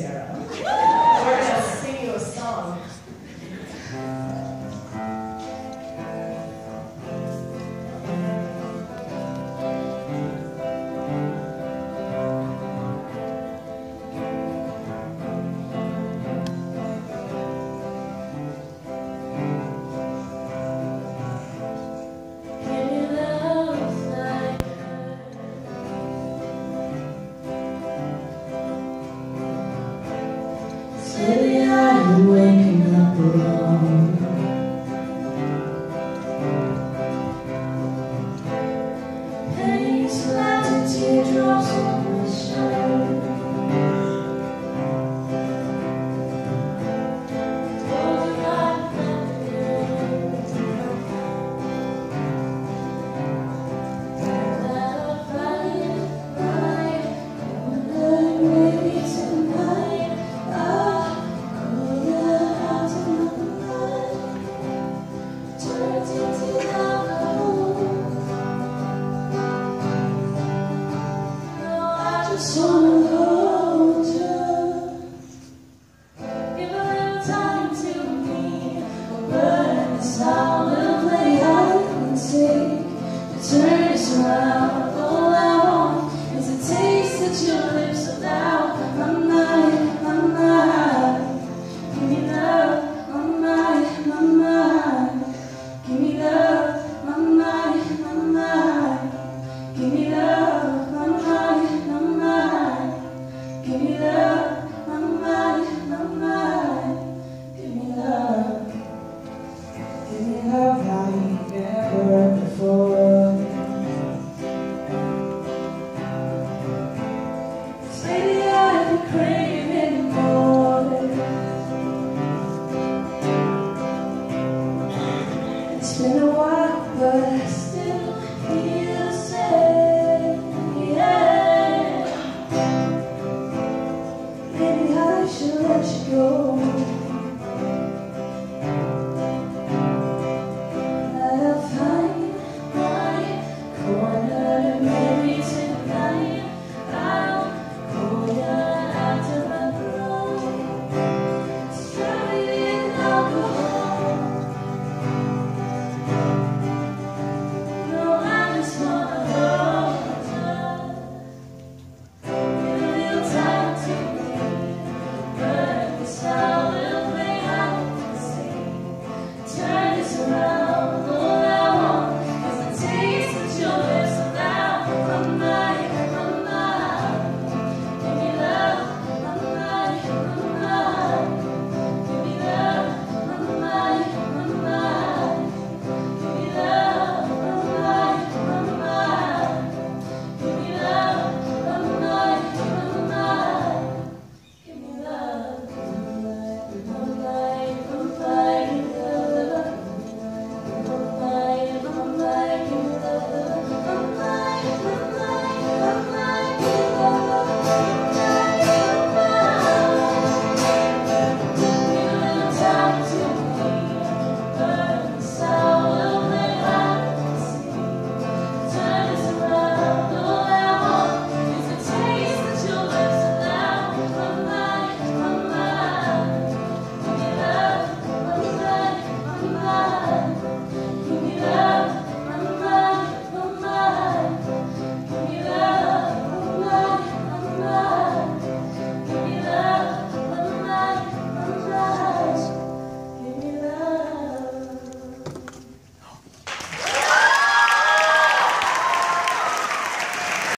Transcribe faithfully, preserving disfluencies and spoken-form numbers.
Sarah. We're going to sing you a song. Maybe I'm waking up alone. Pain splattered teardrops on my shirt. Told her I'd never that I'll fight, fight, and then maybe tonight I'll just wanna hold you, give a little time to me, burn this out and play hide and seek. To turn this around, all I want is a taste at your lips. So now I'm not, I'm not. Give me love, my mind, my mind. Give me love, my mind, my mind. Give me love, my mind, my mind. Give me love, my mind, my mind. Give me love. Give me love like you've never heard before. 'Cause maybe I've been crazy.